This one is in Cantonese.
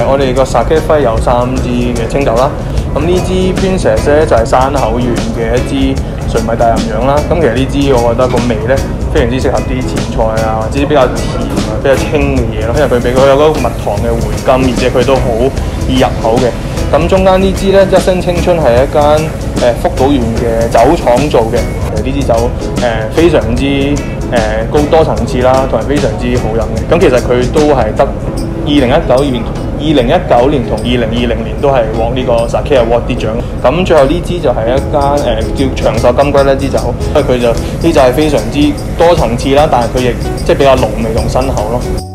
我哋個 Sake 輝有3支嘅清酒啦。咁呢支 Princess 咧就係山口縣嘅一支純米大吟釀啦。咁其實呢支我覺得個味咧非常之適合啲前菜啊，或者比較甜啊、比較清嘅嘢咯，因為佢俾佢有嗰個蜜糖嘅回甘，而且佢都好易入口嘅。咁中間呢支咧一生青春係一間福島縣嘅酒廠做嘅，其實呢支酒非常之高多層次啦，同埋非常之好飲嘅。咁其實佢都係得2019年同2020年都係獲呢個 Sake Award 啲獎。咁最後呢支就係一間叫長壽金龜呢支酒，因為佢就呢就係非常之多層次啦，但係佢亦即係比較濃味同深厚咯。